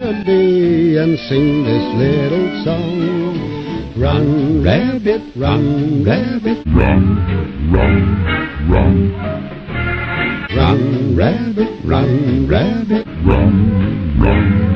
Be and sing this little song. Run, rabbit, run, rabbit, Run, run, run, run, rabbit, run, rabbit. run, run.